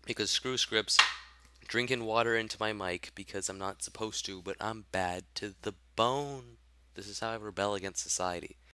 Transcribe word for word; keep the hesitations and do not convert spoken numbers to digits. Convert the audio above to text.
because screw scripts, drinking water into my mic because I'm not supposed to, but I'm bad to the bone. This is how I rebel against society.